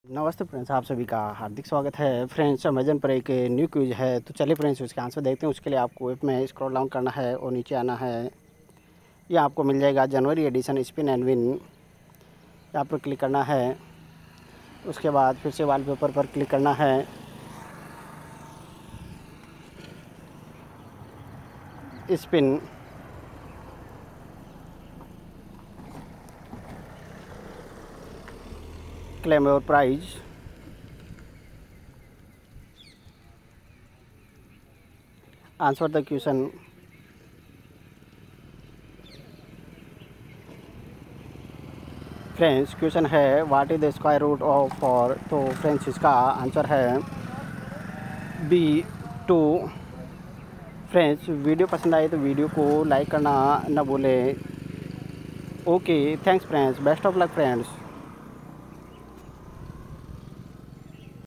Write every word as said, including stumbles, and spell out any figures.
नमस्ते फ्रेंड्स, आप सभी का हार्दिक स्वागत है। फ्रेंड्स, अमेजन पर एक न्यू क्विज है, तो चलिए फ्रेंड्स उसके आंसर देखते हैं। उसके लिए आपको ऐप में स्क्रॉल डाउन करना है और नीचे आना है। यह आपको मिल जाएगा जनवरी एडिशन स्पिन एंड विन, यहाँ पर क्लिक करना है। उसके बाद फिर से वॉलपेपर पर क्लिक करना है। Spin, claim your prize, answer the question. Friends, question है what is the square root of four. तो फ्रेंड्स इसका आंसर है बी टू। फ्रेंड्स, वीडियो पसंद आए तो वीडियो को लाइक करना ना भूलें। Okay, thanks friends, best of luck friends.